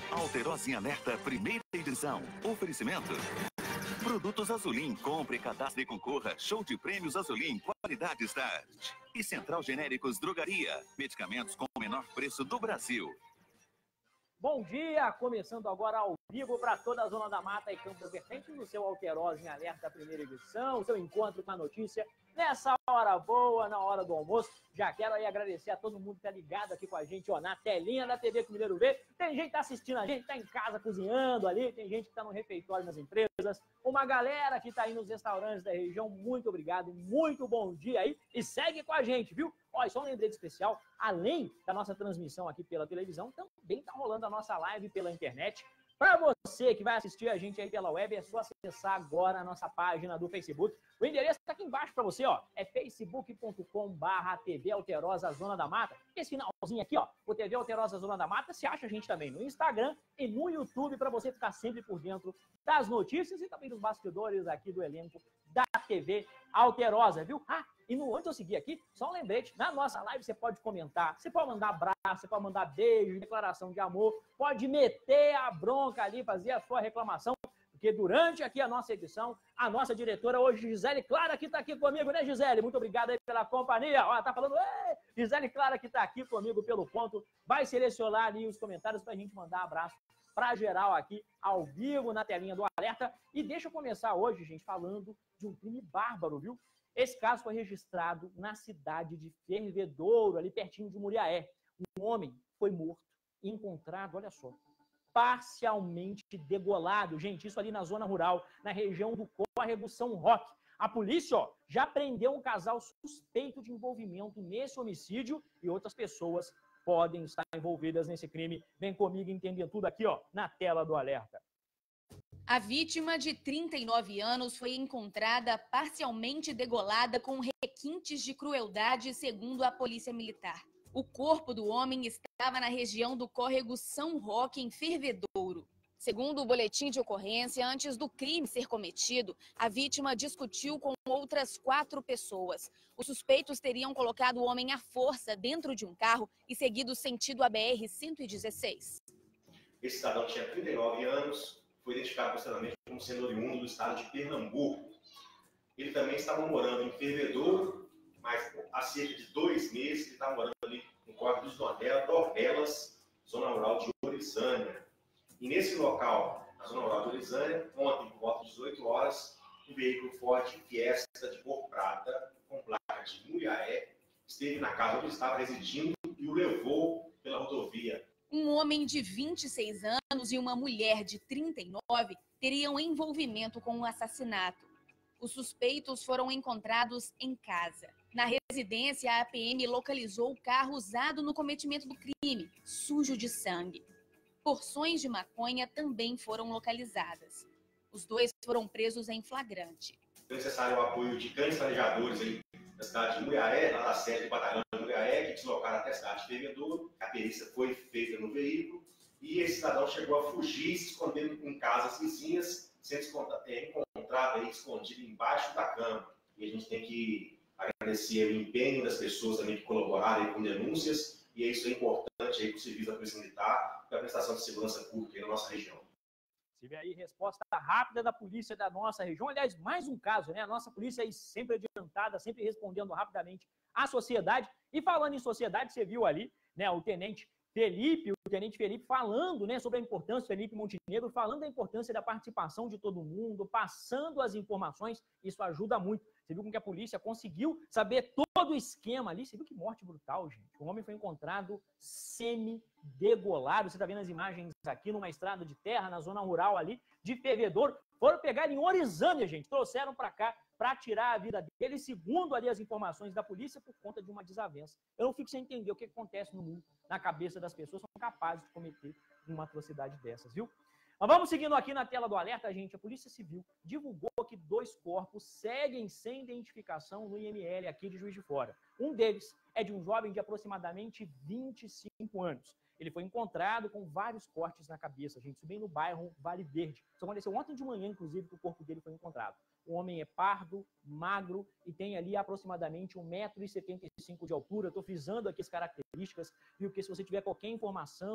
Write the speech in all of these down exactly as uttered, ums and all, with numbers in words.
Alterosa em Alerta, primeira edição. Oferecimento. Produtos Azulim, compre, cadastre e concorra. Show de prêmios Azulim, qualidade Start. E Central Genéricos Drogaria, medicamentos com o menor preço do Brasil. Bom dia, começando agora ao vivo para toda a Zona da Mata e Campo Vertente no seu Alterosa em Alerta, primeira edição, seu encontro com a notícia nessa hora boa, na hora do almoço. Já quero aí agradecer a todo mundo que tá ligado aqui com a gente, ó, na telinha da T V que o Mineiro vê. Tem gente que tá assistindo a gente, tá em casa cozinhando ali, tem gente que tá no refeitório nas empresas, uma galera que tá aí nos restaurantes da região. Muito obrigado, muito bom dia aí e segue com a gente, viu? Ó, só um lembrete especial, além da nossa transmissão aqui pela televisão, também tá rolando a nossa live pela internet. Para você que vai assistir a gente aí pela web, é só acessar agora a nossa página do Facebook. O endereço está aqui embaixo para você, ó. É facebook ponto com barra T V Alterosa Zona da Mata. Esse finalzinho aqui, ó, o T V Alterosa Zona da Mata, você acha a gente também no Instagram e no YouTube para você ficar sempre por dentro das notícias e também dos bastidores aqui do elenco da T V Alterosa, viu? Ah, e no, antes de eu seguir aqui, só um lembrete, na nossa live você pode comentar, você pode mandar abraço, você pode mandar beijo, declaração de amor, pode meter a bronca ali, fazer a sua reclamação, porque durante aqui a nossa edição, a nossa diretora hoje, Gisele Clara, que está aqui comigo, né, Gisele? Muito obrigado aí pela companhia. Ó, tá falando, ei! Gisele Clara, que está aqui comigo pelo ponto, vai selecionar ali os comentários para a gente mandar abraço para geral aqui, ao vivo, na telinha do Alerta. E deixa eu começar hoje, gente, falando de um crime bárbaro, viu? Esse caso foi registrado na cidade de Fervedouro, ali pertinho de Muriaé. Um homem foi morto e encontrado, olha só, parcialmente degolado. Gente, isso ali na zona rural, na região do Córrego São Roque. A polícia, ó, já prendeu um casal suspeito de envolvimento nesse homicídio e outras pessoas podem estar envolvidas nesse crime. Vem comigo entender tudo aqui, ó, na tela do Alerta. A vítima, de trinta e nove anos, foi encontrada parcialmente degolada com requintes de crueldade, segundo a Polícia Militar. O corpo do homem estava na região do Córrego São Roque, em Fervedouro. Segundo o boletim de ocorrência, antes do crime ser cometido, a vítima discutiu com outras quatro pessoas. Os suspeitos teriam colocado o homem à força dentro de um carro e seguido sentido a B R cento e dezesseis. Esse cidadão tinha trinta e nove anos, foi identificado posteriormente como sendo oriundo do estado de Pernambuco. Ele também estava morando em Fervedouro, mas há cerca de dois meses ele estava morando ali no Córrego dos Dornelas, zona rural de Orizânia. E nesse local, na zona rural de Orizânia, ontem, por volta de dezoito horas, um veículo Ford Fiesta de cor prata, com placa de Muriaé, esteve na casa onde ele estava residindo e o levou pela rodovia. Um homem de vinte e seis anos e uma mulher de trinta e nove teriam envolvimento com o assassinato. Os suspeitos foram encontrados em casa. Na residência, a P M localizou o carro usado no cometimento do crime, sujo de sangue. Porções de maconha também foram localizadas. Os dois foram presos em flagrante. Foi necessário o apoio de cães farejadores aí da cidade de Muriaé, lá da sede do batalhão de Muriaé, que deslocaram até a cidade de Fervedouro. A perícia foi feita no veículo e esse cidadão chegou a fugir, se escondendo em casas vizinhas, sendo encontrado aí, escondido embaixo da cama. E a gente tem que agradecer o empenho das pessoas também que colaboraram aí com denúncias, e isso é importante aí para o serviço da Polícia Militar, para a prestação de segurança pública aí na nossa região. Tive aí resposta rápida da polícia da nossa região. Aliás, mais um caso, né? A nossa polícia aí sempre adiantada, sempre respondendo rapidamente à sociedade. E falando em sociedade, você viu ali, né, o tenente Felipe, o tenente Felipe falando, né, sobre a importância, Felipe Montenegro, falando da importância da participação de todo mundo, passando as informações. Isso ajuda muito. Você viu como que a polícia conseguiu saber todo o esquema ali. Você viu que morte brutal, gente. O homem foi encontrado semi-degolado. Você está vendo as imagens aqui numa estrada de terra, na zona rural ali de Fervedouro. Foram pegar em Orizânia, gente. Trouxeram para cá para tirar a vida dele, segundo ali as informações da polícia, por conta de uma desavença. Eu não fico sem entender o que acontece no mundo, na cabeça das pessoas que são capazes de cometer uma atrocidade dessas, viu? Mas vamos seguindo aqui na tela do Alerta, gente. A Polícia Civil divulgou que dois corpos seguem sem identificação no I M L aqui de Juiz de Fora. Um deles é de um jovem de aproximadamente vinte e cinco anos. Ele foi encontrado com vários cortes na cabeça, gente. Isso bem no bairro Vale Verde. Isso aconteceu ontem de manhã, inclusive, que o corpo dele foi encontrado. O homem é pardo, magro e tem ali aproximadamente um metro e setenta e cinco de altura. Estou frisando aqui as características, viu? Porque se você tiver qualquer informação,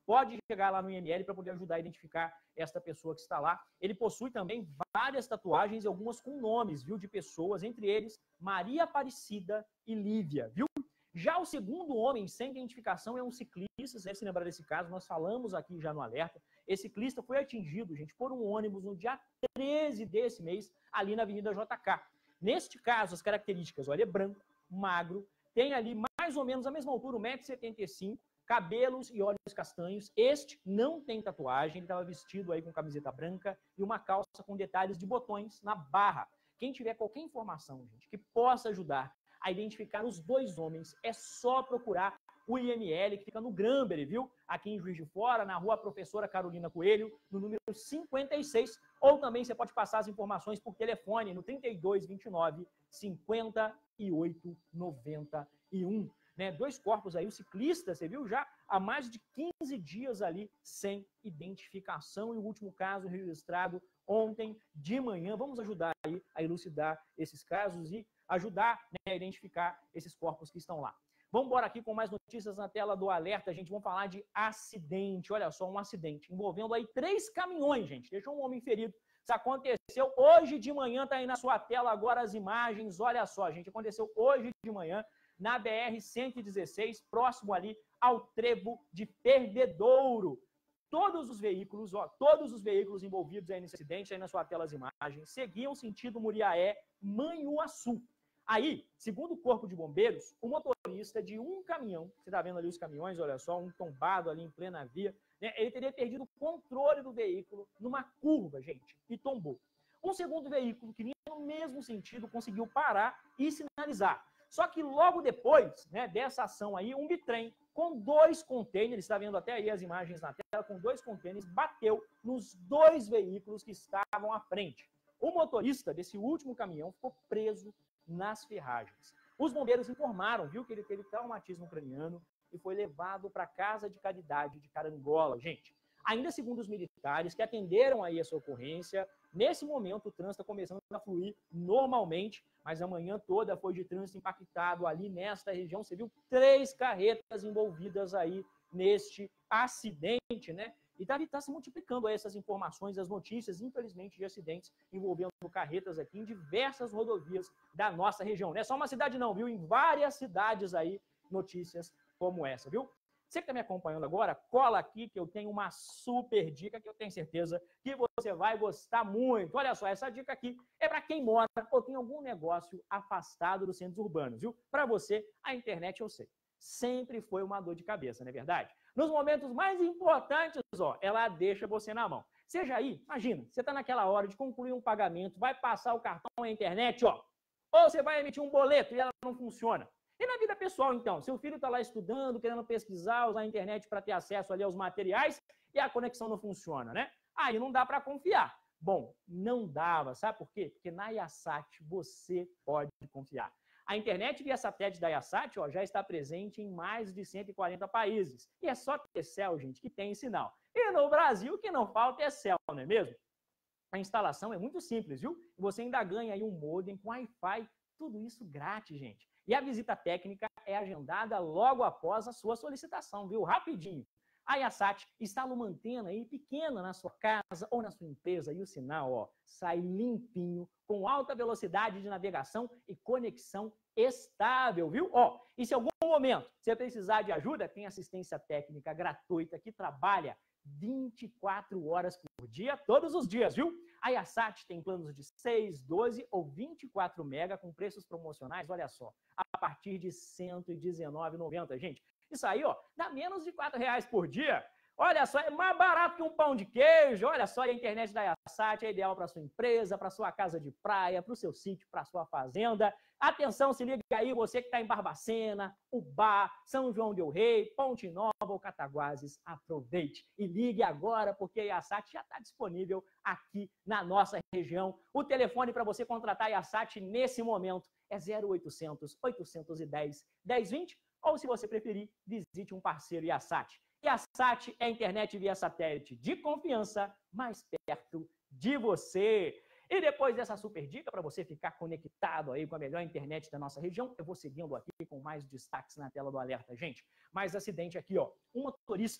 pode chegar lá no I M L para poder ajudar a identificar esta pessoa que está lá. Ele possui também várias tatuagens, algumas com nomes, viu, de pessoas, entre eles Maria Aparecida e Lívia, viu? Já o segundo homem sem identificação é um ciclista, você deve se lembrar desse caso, nós falamos aqui já no alerta. Esse ciclista foi atingido, gente, por um ônibus no dia treze desse mês, ali na Avenida J K. Neste caso, as características, olha, é branco, magro, tem ali mais ou menos a mesma altura, um metro e setenta e cinco, cabelos e olhos castanhos. Este não tem tatuagem, ele estava vestido aí com camiseta branca e uma calça com detalhes de botões na barra. Quem tiver qualquer informação, gente, que possa ajudar a identificar os dois homens, é só procurar o I M L, que fica no Grambery, viu? Aqui em Juiz de Fora, na rua Professora Carolina Coelho, no número cinquenta e seis, ou também você pode passar as informações por telefone no trinta e dois, vinte e nove, cinquenta e oito, noventa e um. Né? Dois corpos aí, o ciclista, você viu, já há mais de quinze dias ali sem identificação, e o último caso registrado ontem de manhã. Vamos ajudar aí a elucidar esses casos e ajudar, né, a identificar esses corpos que estão lá. Vamos embora aqui com mais notícias na tela do alerta, gente. Vamos falar de acidente. Olha só, um acidente envolvendo aí três caminhões, gente. Deixou um homem ferido. Isso aconteceu hoje de manhã, tá aí na sua tela agora as imagens. Olha só, gente, aconteceu hoje de manhã na B R cento e dezesseis, próximo ali ao trevo de Perdedouro. Todos os veículos, ó, todos os veículos envolvidos aí nesse acidente, aí na sua tela as imagens, seguiam sentido Muriaé, Manhuaçu. Aí, segundo o Corpo de Bombeiros, o motorista de um caminhão, você está vendo ali os caminhões, olha só, um tombado ali em plena via, né, ele teria perdido o controle do veículo numa curva, gente, e tombou. Um segundo veículo que vinha no mesmo sentido conseguiu parar e sinalizar. Só que logo depois, né, dessa ação aí, um bitrem com dois contêineres, está vendo até aí as imagens na tela, com dois contêineres, bateu nos dois veículos que estavam à frente. O motorista desse último caminhão ficou preso nas ferragens. Os bombeiros informaram, viu, que ele teve traumatismo craniano e foi levado para a Casa de Caridade de Carangola. Gente, ainda segundo os militares que atenderam aí essa ocorrência, nesse momento o trânsito está começando a fluir normalmente, mas a manhã toda foi de trânsito impactado ali nesta região. Você viu três carretas envolvidas aí neste acidente, né? E está tá se multiplicando aí essas informações, as notícias, infelizmente, de acidentes envolvendo carretas aqui em diversas rodovias da nossa região. Não é só uma cidade não, viu? Em várias cidades aí, notícias como essa, viu? Você que está me acompanhando agora, cola aqui que eu tenho uma super dica que eu tenho certeza que você vai gostar muito. Olha só, essa dica aqui é para quem mora ou tem algum negócio afastado dos centros urbanos, viu? Para você, a internet, eu sei, sempre foi uma dor de cabeça, não é verdade? Nos momentos mais importantes, ó, ela deixa você na mão. Seja aí, imagina, você está naquela hora de concluir um pagamento, vai passar o cartão na internet, ó, ou você vai emitir um boleto e ela não funciona. E na vida pessoal, então, seu filho está lá estudando, querendo pesquisar, usar a internet para ter acesso ali aos materiais e a conexão não funciona, né? Aí não dá para confiar. Bom, não dava, sabe por quê? Porque na Yasat você pode confiar. A internet via satélite da Yasat, ó, já está presente em mais de cento e quarenta países. E é só ter céu, gente, que tem sinal. E no Brasil, o que não falta é céu, não é mesmo? A instalação é muito simples, viu? Você ainda ganha aí um modem com Wi-Fi, tudo isso grátis, gente. E a visita técnica é agendada logo após a sua solicitação, viu? Rapidinho. A Yasat instala uma antena aí pequena na sua casa ou na sua empresa e o sinal, ó, sai limpinho, com alta velocidade de navegação e conexão estável, viu? Ó, e se em algum momento você precisar de ajuda, tem assistência técnica gratuita que trabalha vinte e quatro horas por dia, todos os dias, viu? A Yasat tem planos de seis, doze ou vinte e quatro mega com preços promocionais, olha só, a partir de cento e dezenove reais e noventa centavos, gente. Isso aí, ó, dá menos de quatro reais por dia. Olha só, é mais barato que um pão de queijo. Olha só, a internet da Yasat é ideal para sua empresa, para sua casa de praia, para o seu sítio, para sua fazenda. Atenção, se liga aí, você que está em Barbacena, Ubá, São João del Rei, Ponte Nova ou Cataguases, aproveite e ligue agora, porque a Yasat já está disponível aqui na nossa região. O telefone para você contratar a Yasat nesse momento é zero oitocentos, oitocentos e dez, dez vinte, ou se você preferir, visite um parceiro Yasat. Yasat é a internet via satélite de confiança mais perto de você. E depois dessa super dica para você ficar conectado aí com a melhor internet da nossa região, eu vou seguindo aqui com mais destaques na tela do alerta, gente. Mais acidente aqui, ó. Um motorista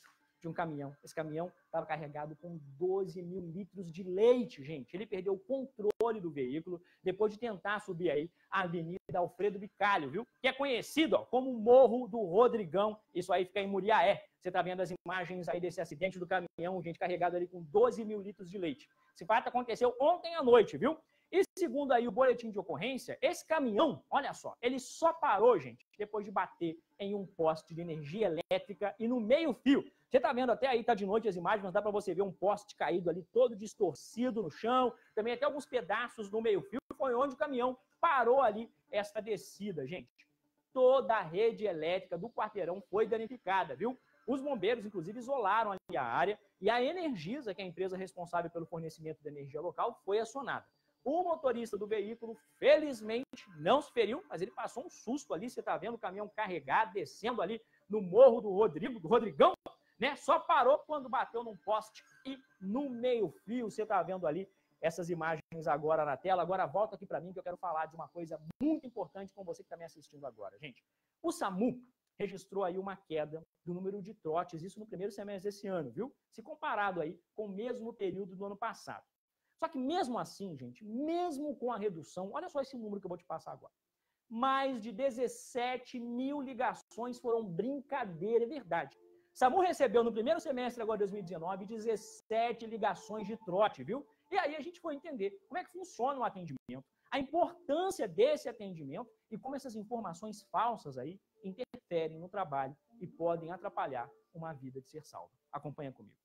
de um caminhão. Esse caminhão estava carregado com doze mil litros de leite, gente. Ele perdeu o controle do veículo depois de tentar subir aí a Avenida Alfredo Bicalho, viu? Que é conhecido ó, como Morro do Rodrigão. Isso aí fica em Muriaé. Você está vendo as imagens aí desse acidente do caminhão, gente, carregado ali com doze mil litros de leite. Esse fato aconteceu ontem à noite, viu? E segundo aí o boletim de ocorrência, esse caminhão, olha só, ele só parou, gente, depois de bater em um poste de energia elétrica e no meio-fio. Você tá vendo até aí, tá de noite as imagens, mas dá para você ver um poste caído ali, todo distorcido no chão, também até alguns pedaços no meio-fio, foi onde o caminhão parou ali esta descida, gente. Toda a rede elétrica do quarteirão foi danificada, viu? Os bombeiros, inclusive, isolaram ali a área e a Energisa, que é a empresa responsável pelo fornecimento de energia local, foi acionada. O motorista do veículo, felizmente, não se feriu, mas ele passou um susto ali. Você está vendo o caminhão carregado, descendo ali no Morro do Rodrigo, do Rodrigão, né? Só parou quando bateu num poste e no meio-fio. Você está vendo ali essas imagens agora na tela. Agora volta aqui para mim que eu quero falar de uma coisa muito importante com você que está me assistindo agora, gente. O SAMU registrou aí uma queda do número de trotes, isso no primeiro semestre desse ano, viu? Se comparado aí com o mesmo período do ano passado. Só que mesmo assim, gente, mesmo com a redução, olha só esse número que eu vou te passar agora. Mais de dezessete mil ligações foram brincadeira, é verdade. SAMU recebeu no primeiro semestre agora de dois mil e dezenove dezessete ligações de trote, viu? E aí a gente foi entender como é que funciona o atendimento, a importância desse atendimento e como essas informações falsas aí interferem no trabalho e podem atrapalhar uma vida de ser salva. Acompanha comigo.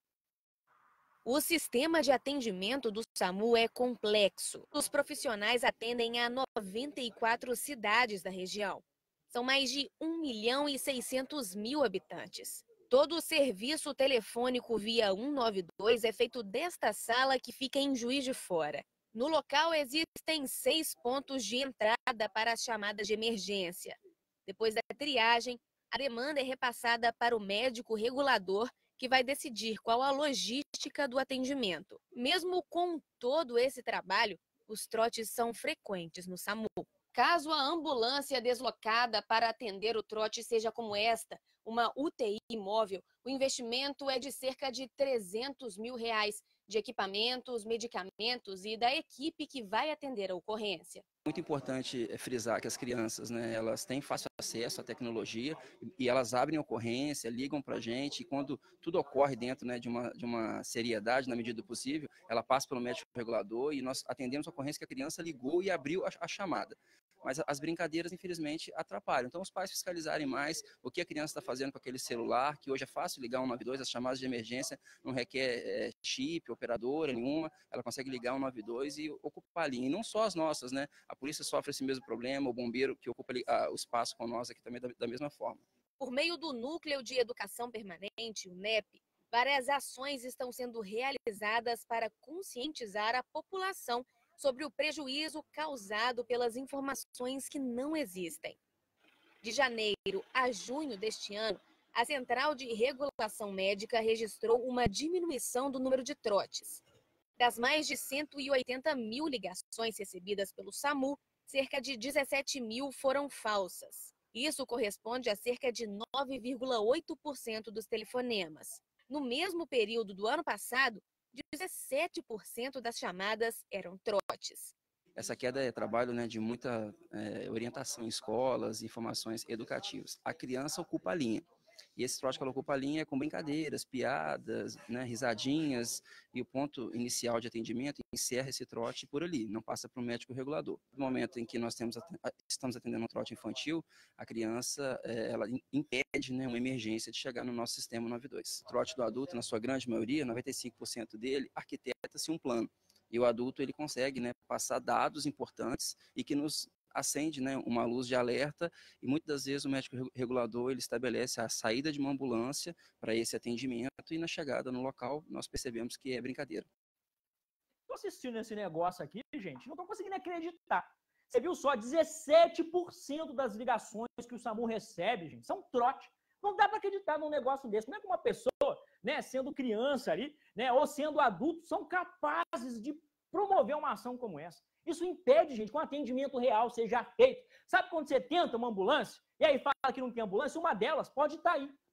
O sistema de atendimento do SAMU é complexo. Os profissionais atendem a noventa e quatro cidades da região. São mais de um milhão e seiscentos mil habitantes. Todo o serviço telefônico via cento e noventa e dois é feito desta sala que fica em Juiz de Fora. No local existem seis pontos de entrada para as chamadas de emergência. Depois da triagem, a demanda é repassada para o médico regulador, que vai decidir qual a logística do atendimento. Mesmo com todo esse trabalho, os trotes são frequentes no SAMU. Caso a ambulância deslocada para atender o trote seja como esta, uma U T I móvel, o investimento é de cerca de trezentos mil reais, de equipamentos, medicamentos e da equipe que vai atender a ocorrência. Muito importante frisar que as crianças, né, elas têm fácil acesso à tecnologia e elas abrem ocorrência, ligam para a gente e quando tudo ocorre dentro, né, de, uma, de uma seriedade, na medida do possível, ela passa pelo médico regulador e nós atendemos a ocorrência que a criança ligou e abriu a, a chamada. Mas as brincadeiras, infelizmente, atrapalham. Então, os pais fiscalizarem mais o que a criança está fazendo com aquele celular, que hoje é fácil ligar um nove dois, as chamadas de emergência não requer é, chip, operadora nenhuma, ela consegue ligar um nove dois e ocupar a linha. E não só as nossas, né? A polícia sofre esse mesmo problema, o bombeiro que ocupa a, o espaço com nós aqui também da, da mesma forma. Por meio do Núcleo de Educação Permanente, o N E P, várias ações estão sendo realizadas para conscientizar a população sobre o prejuízo causado pelas informações que não existem. De janeiro a junho deste ano, a Central de Regulação Médica registrou uma diminuição do número de trotes. Das mais de cento e oitenta mil ligações recebidas pelo SAMU, cerca de dezessete mil foram falsas. Isso corresponde a cerca de nove vírgula oito por cento dos telefonemas. No mesmo período do ano passado, dezessete por cento das chamadas eram trotes. Essa queda é trabalho, né, de muita é, orientação em escolas, informações educativas. A criança ocupa a linha. E esse trote que ela ocupa a linha é com brincadeiras, piadas, né, risadinhas, e o ponto inicial de atendimento encerra esse trote por ali, não passa para o médico regulador. No momento em que nós temos, estamos atendendo um trote infantil, a criança ela impede, né, uma emergência de chegar no nosso sistema nove dois. O trote do adulto, na sua grande maioria, noventa e cinco por cento dele, arquiteta-se um plano. E o adulto ele consegue, né, passar dados importantes e que nos acende, né, uma luz de alerta e muitas das vezes o médico regulador ele estabelece a saída de uma ambulância para esse atendimento e na chegada no local nós percebemos que é brincadeira. Estou assistindo esse negócio aqui, gente, não estou conseguindo acreditar. Você viu só, dezessete por cento das ligações que o SAMU recebe, gente, são trote. Não dá para acreditar num negócio desse. Como é que uma pessoa, né, sendo criança ali, né, ou sendo adulto, são capazes de promover uma ação como essa? Isso impede, gente, que um atendimento real seja feito. Sabe quando você tenta uma ambulância e aí fala que não tem ambulância? Uma delas pode estar aí,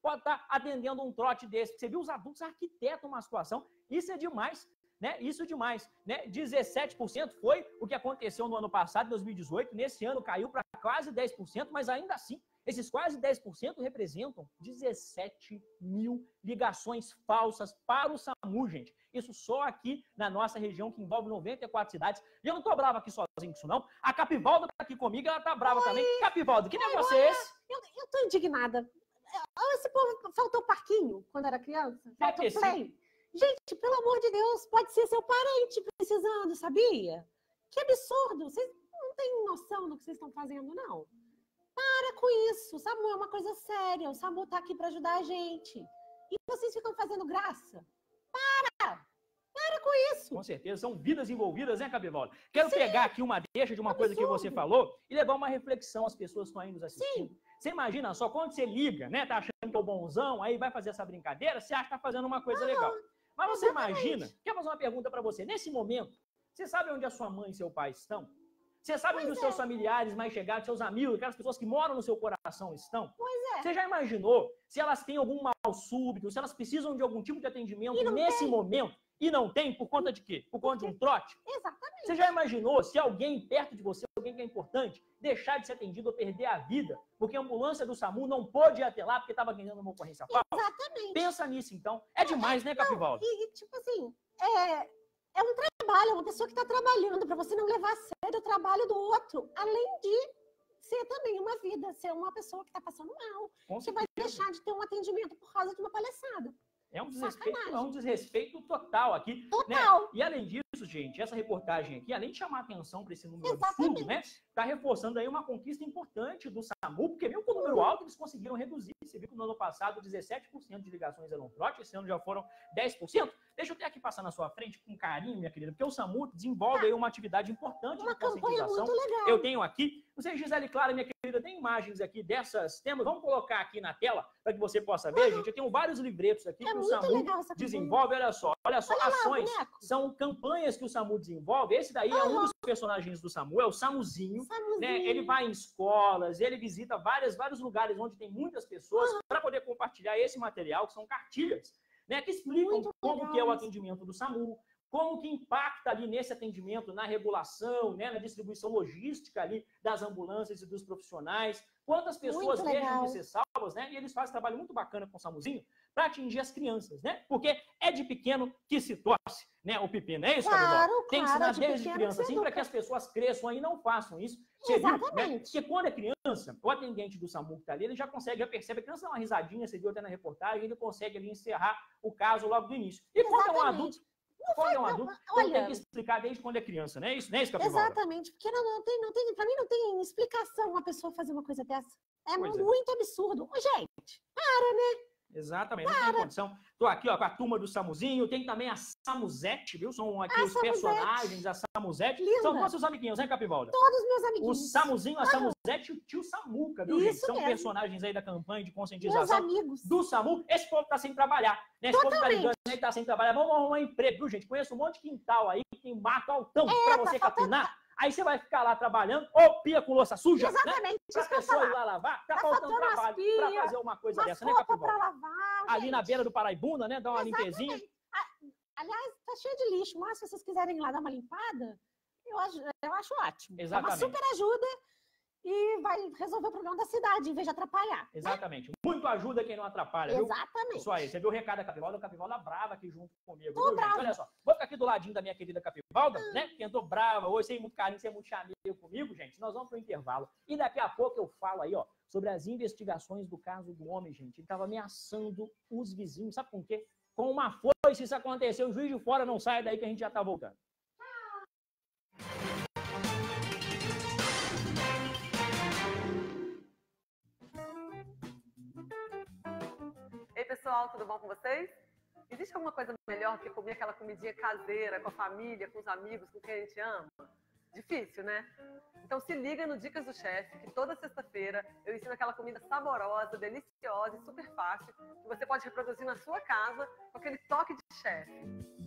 pode estar atendendo um trote desse. Você viu, os adultos arquitetam uma situação, isso é demais, né? Isso é demais, né? dezessete por cento foi o que aconteceu no ano passado, dois mil e dezoito, nesse ano caiu para quase dez por cento, mas ainda assim, esses quase dez por cento representam dezessete mil ligações falsas para o SAMU, gente. Isso só aqui na nossa região, que envolve noventa e quatro cidades. E eu não tô brava aqui sozinho com isso, não. A Capivalda tá aqui comigo, ela tá brava Oi. também. Capivalda, que negócio é esse? Eu, eu tô indignada. Esse povo faltou parquinho quando era criança? Faltou play. Gente, pelo amor de Deus, pode ser seu parente precisando, sabia? Que absurdo. Vocês não têm noção do que vocês estão fazendo, não. Para com isso. O SAMU é uma coisa séria. O SAMU tá aqui para ajudar a gente. E vocês ficam fazendo graça. Para! Para com isso! Com certeza, são vidas envolvidas, né, Capivalda? Quero Sim. pegar aqui uma deixa de uma Absurdo. coisa que você falou e levar uma reflexão às pessoas que estão aí nos assistindo. Sim. Você imagina só, quando você liga, né, tá achando que é o bonzão, aí vai fazer essa brincadeira, você acha que tá fazendo uma coisa ah, legal. Mas você exatamente. imagina, quero fazer uma pergunta para você, nesse momento, você sabe onde a sua mãe e seu pai estão? Você sabe pois onde é. os seus familiares mais chegados, seus amigos, aquelas pessoas que moram no seu coração estão? Pois é. Você já imaginou se elas têm algum mal súbito, se elas precisam de algum tipo de atendimento nesse tem. momento e não tem, por conta de quê? Por conta de um trote? Exatamente. Você já imaginou se alguém perto de você, alguém que é importante, deixar de ser atendido ou perder a vida, porque a ambulância do SAMU não pôde ir até lá porque estava ganhando uma ocorrência falsa? Exatamente. Pensa nisso, então. É demais, né, Capivalda? E, tipo assim, é... É um trabalho, é uma pessoa que está trabalhando, para você não levar a sério o trabalho do outro, além de ser também uma vida, ser uma pessoa que está passando mal, Com que vai deixar de ter um atendimento por causa de uma palhaçada. É um desrespeito, é um desrespeito total aqui. Total. Né? E além disso, gente, essa reportagem aqui, além de chamar atenção para esse número absurdo, né? Está reforçando aí uma conquista importante do SAMU, porque mesmo com o número alto, eles conseguiram reduzir. Você viu que no ano passado, dezessete por cento de ligações eram trote, esse ano já foram dez por cento. Deixa eu até aqui passar na sua frente com carinho, minha querida, porque o SAMU desenvolve tá. aí uma atividade importante uma de conscientização. Muito legal. Eu tenho aqui, não sei, Gisele Clara, minha querida, tem imagens aqui dessas temas. Vamos colocar aqui na tela para que você possa ver, uhum. gente. Eu tenho vários livretos aqui é que o SAMU desenvolve. Olha só, olha só, olha ações, lá, são campanhas que o SAMU desenvolve. Esse daí uhum. é um dos personagens do SAMU, é o Samuzinho. Samuzinho. Né? Ele vai em escolas, ele visita várias, vários lugares onde tem muitas pessoas uhum. para poder compartilhar esse material, que são cartilhas. Né, que explicam Muito como legal. que é o atendimento do SAMU, como que impacta ali nesse atendimento, na regulação, né, na distribuição logística ali das ambulâncias e dos profissionais, quantas pessoas Muito deixam legal. de ser salvas, né, e eles fazem um trabalho muito bacana com o SAMUzinho para atingir as crianças, né, porque é de pequeno que se torce, né, o pepino, é isso, claro, claro, Tem que ensinar de desde criança, assim, para que as pessoas cresçam aí e não façam isso. Você Exatamente. Viu, né? Porque quando é criança, o atendente do SAMU que está ali, ele já consegue, já percebe, a criança dá uma risadinha, você viu até na reportagem, ele consegue ali encerrar o caso logo do início. E Exatamente. quando é um adulto, não quando é um adulto, não, olha, tem que explicar desde quando é criança, não é isso? Não é isso, Capivalda? Exatamente, porque não, não tem, não tem, para mim não tem explicação uma pessoa fazer uma coisa dessa. É pois muito é. absurdo. Ô, gente, para, né? Exatamente, não tem condição. Tô aqui, ó, com a turma do Samuzinho, tem também a Samuzete, viu? São aqui a os Samuzete. personagens da Samuzete. Linda. São todos seus amiguinhos, né, Capivalda? Todos meus amiguinhos. O Samuzinho, a ah. Samuzete e o tio Samuca, viu, Isso gente? São mesmo. personagens aí da campanha de conscientização meus amigos. do SAMU. Esse povo tá sem trabalhar, né? Esse Totalmente. povo tá ligando, né? Tá sem trabalhar. Vamos arrumar um emprego, viu, gente? Conheço um monte de quintal aí que tem mato altão é, pra você tá capinar. faltando... Aí você vai ficar lá trabalhando, ou pia com louça suja, Exatamente, né? Pra isso que eu pessoa falar. ir lá lavar, tá, tá faltando trabalho pia, pra fazer uma coisa dessa, né, roupa Capivalda? pra lavar, Ali gente. na beira do Paraibuna, né? Dá uma Exatamente. limpezinha. Aliás, tá cheio de lixo, mas se vocês quiserem ir lá dar uma limpada, eu acho, eu acho ótimo. Exatamente. É uma super ajuda e vai resolver o problema da cidade, em vez de atrapalhar. Exatamente. Né? Muito ajuda quem não atrapalha, viu? Exatamente. Isso aí. Você viu o recado da Capivalda? A Capivalda brava aqui junto comigo. Tô viu, brava. gente? Olha só. Vou ficar aqui do ladinho da minha querida Capivalda, ah. né? Que entrou brava hoje, sem muito carinho, sem muito chameio comigo, gente. Nós vamos pro intervalo. E daqui a pouco eu falo aí, ó, sobre as investigações do caso do homem, gente. Ele tava ameaçando os vizinhos. Sabe com o quê? Com uma foice. Se isso aconteceu, o juiz de fora não sai daí que a gente já tá voltando. Ei, pessoal, tudo bom com vocês? Existe alguma coisa melhor que comer aquela comidinha caseira com a família, com os amigos, com quem a gente ama? Difícil, né? Então se liga no Dicas do Chefe, que toda sexta-feira eu ensino aquela comida saborosa, deliciosa e super fácil, que você pode reproduzir na sua casa com aquele toque de chefe.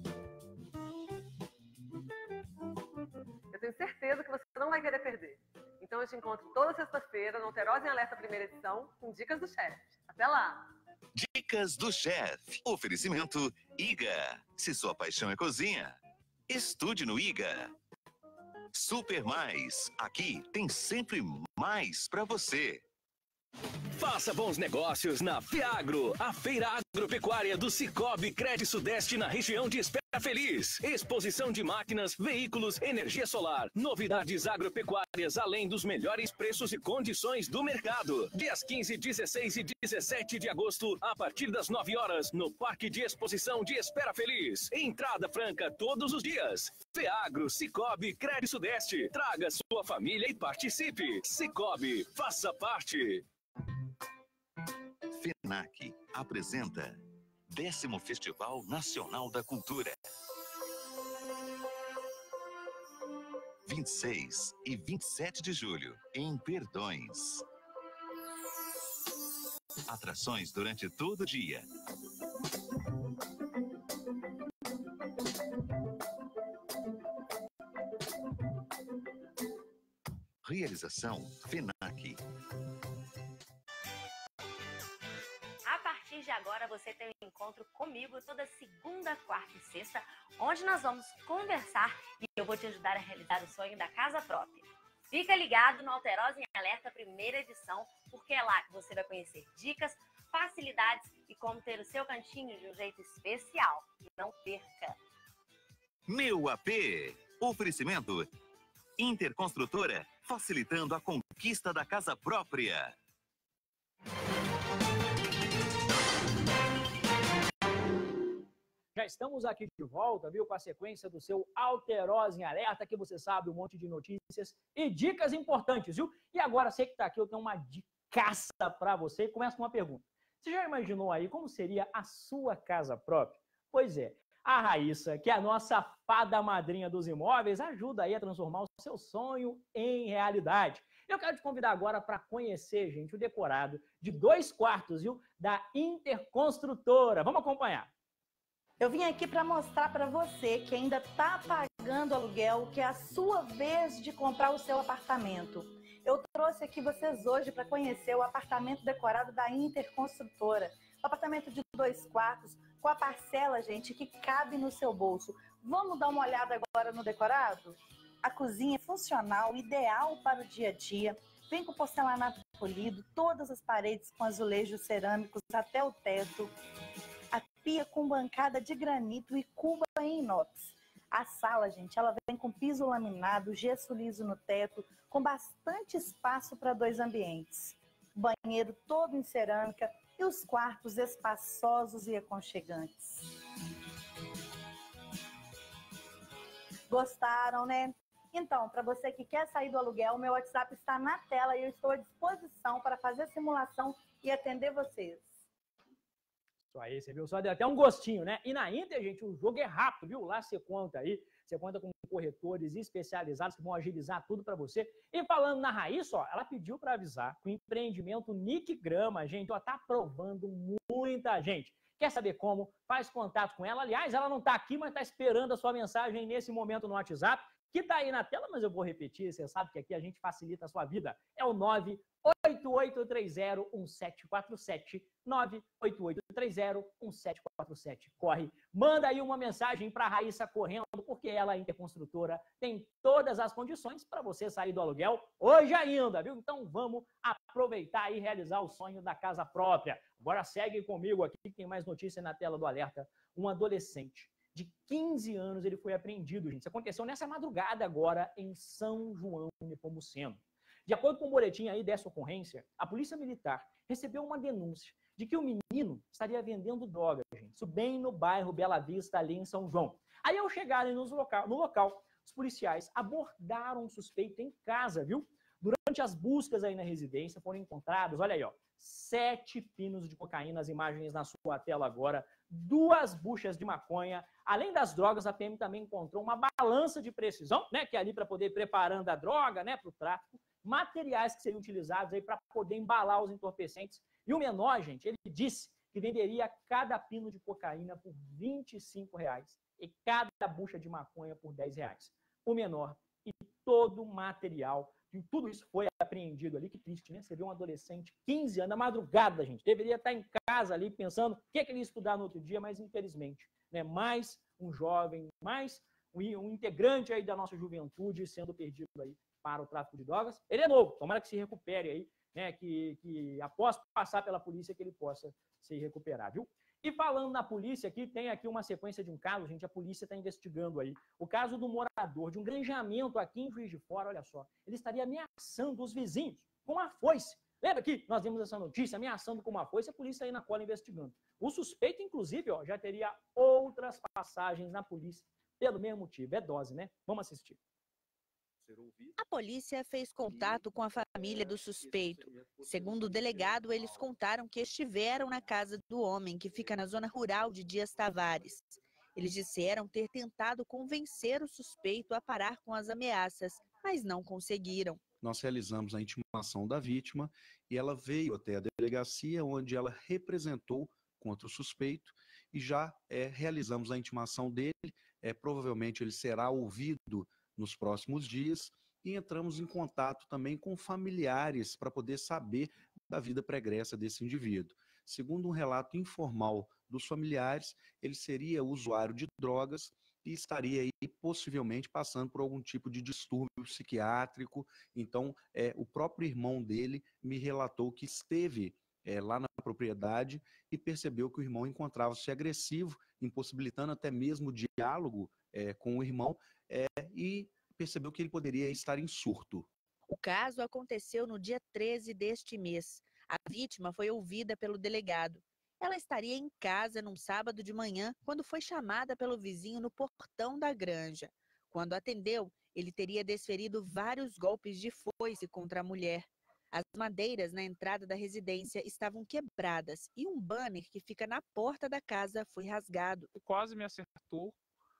Eu tenho certeza que você não vai querer perder. Então eu te encontro toda sexta-feira no Alterosa em Alerta Primeira Edição com Dicas do Chefe. Até lá! Dicas do Chefe. Oferecimento I G A. Se sua paixão é cozinha, estude no I G A. Super Mais. Aqui tem sempre mais para você. Faça bons negócios na Fiagro, a feira agropecuária do Cicobi Cred Sudeste na região de Espera Feliz. Exposição de máquinas, veículos, energia solar, novidades agropecuárias além dos melhores preços e condições do mercado. Dias quinze, dezesseis e dezessete de agosto, a partir das nove horas, no Parque de Exposição de Espera Feliz. Entrada franca todos os dias. Fiagro, Cicobi Cred Sudeste. Traga sua família e participe. Cicobi, faça parte. FENAC apresenta décimo Festival Nacional da Cultura. vinte e seis e vinte e sete de julho, em Perdões. Atrações durante todo o dia. Realização FENAC. A partir de agora você tem um encontro comigo toda segunda, quarta e sexta, onde nós vamos conversar e eu vou te ajudar a realizar o sonho da casa própria. Fica ligado no Alterosa em Alerta primeira edição, porque é lá que você vai conhecer dicas, facilidades e como ter o seu cantinho de um jeito especial. Não perca! Meu A P. Oferecimento Interconstrutora, facilitando a conquista da casa própria. Já estamos aqui de volta, viu, com a sequência do seu Alterosa em Alerta, que você sabe um monte de notícias e dicas importantes, viu? E agora, você que está aqui, eu tenho uma dicaça para você e começo com uma pergunta. Você já imaginou aí como seria a sua casa própria? Pois é, a Raíssa, que é a nossa fada madrinha dos imóveis, ajuda aí a transformar o seu sonho em realidade. Eu quero te convidar agora para conhecer, gente, o decorado de dois quartos, viu, da Interconstrutora. Vamos acompanhar. Eu vim aqui para mostrar para você que ainda está pagando aluguel, que é a sua vez de comprar o seu apartamento. Eu trouxe aqui vocês hoje para conhecer o apartamento decorado da Interconstrutora. Um apartamento de dois quartos, com a parcela, gente, que cabe no seu bolso. Vamos dar uma olhada agora no decorado? A cozinha é funcional, ideal para o dia a dia. Vem com porcelanato polido, todas as paredes com azulejos cerâmicos até o teto. A pia com bancada de granito e cuba em inox. A sala, gente, ela vem com piso laminado, gesso liso no teto, com bastante espaço para dois ambientes. Banheiro todo em cerâmica e os quartos espaçosos e aconchegantes. Gostaram, né? Então, para você que quer sair do aluguel, o meu WhatsApp está na tela e eu estou à disposição para fazer a simulação e atender vocês. Isso aí, você viu? Só deu até um gostinho, né? E na Inter, gente, o jogo é rápido, viu? Lá você conta aí, você conta com corretores especializados que vão agilizar tudo para você. E falando na Raíssa, ó, ela pediu para avisar que o empreendimento Nick Grama, gente, ó, tá aprovando muita gente. Quer saber como? Faz contato com ela. Aliás, ela não tá aqui, mas tá esperando a sua mensagem nesse momento no WhatsApp, que tá aí na tela, mas eu vou repetir, você sabe que aqui a gente facilita a sua vida. É o nove oito oito três zero um sete quatro sete, nove oito oito três zero um sete quatro sete. Corre, manda aí uma mensagem para a Raíssa correndo, porque ela, a Interconstrutora, tem todas as condições para você sair do aluguel hoje ainda, viu? Então vamos aproveitar e realizar o sonho da casa própria. Agora segue comigo aqui, que tem mais notícia na tela do Alerta. Um adolescente de quinze anos, ele foi apreendido, gente. Isso aconteceu nessa madrugada agora em São João Nepomuceno. De acordo com o boletim aí dessa ocorrência, a Polícia Militar recebeu uma denúncia de que o menino estaria vendendo droga, gente. Isso bem no bairro Bela Vista, ali em São João. Aí, ao chegarem nos local, no local, os policiais abordaram o suspeito em casa, viu? Durante as buscas aí na residência, foram encontrados, olha aí, ó, sete pinos de cocaína, as imagens na sua tela agora, duas buchas de maconha. Além das drogas, a P M também encontrou uma balança de precisão, né, que é ali para poder ir preparando a droga, né, para o tráfico, materiais que seriam utilizados aí para poder embalar os entorpecentes. E o menor, gente, ele disse que venderia cada pino de cocaína por vinte e cinco reais e cada bucha de maconha por dez reais. O menor e todo o material, e tudo isso foi apreendido ali, que triste, né? Você vê um adolescente, quinze anos, na madrugada, gente, deveria estar em casa ali pensando o que, é que ele ia estudar no outro dia, mas infelizmente, né? Mais um jovem, mais um, um integrante aí da nossa juventude sendo perdido aí para o tráfico de drogas. Ele é novo, tomara que se recupere aí, né? Que, que após passar pela polícia que ele possa se recuperar, viu? E falando na polícia aqui, tem aqui uma sequência de um caso, gente, a polícia está investigando aí. O caso do morador de um granjeamento aqui em Juiz de Fora, olha só. Ele estaria ameaçando os vizinhos com uma foice. Lembra que nós vimos essa notícia, ameaçando com uma foice, a polícia aí na cola investigando. O suspeito, inclusive, ó, já teria outras passagens na polícia pelo mesmo motivo. É dose, né? Vamos assistir. A polícia fez contato com a família do suspeito. Segundo o delegado, eles contaram que estiveram na casa do homem, que fica na zona rural de Dias Tavares. Eles disseram ter tentado convencer o suspeito a parar com as ameaças, mas não conseguiram. Nós realizamos a intimação da vítima e ela veio até a delegacia, onde ela representou contra o suspeito e já é, realizamos a intimação dele. É, provavelmente ele será ouvido nos próximos dias, e entramos em contato também com familiares para poder saber da vida pregressa desse indivíduo. Segundo um relato informal dos familiares, ele seria usuário de drogas e estaria aí possivelmente passando por algum tipo de distúrbio psiquiátrico. Então, é, o próprio irmão dele me relatou que esteve é, lá na propriedade e percebeu que o irmão encontrava-se agressivo, impossibilitando até mesmo o diálogo é, com o irmão, é, e percebeu que ele poderia estar em surto. O caso aconteceu no dia treze deste mês. A vítima foi ouvida pelo delegado. Ela estaria em casa num sábado de manhã, quando foi chamada pelo vizinho no portão da granja. Quando atendeu, ele teria desferido vários golpes de foice contra a mulher. As madeiras na entrada da residência estavam quebradas e um banner que fica na porta da casa foi rasgado. Quase me acertou.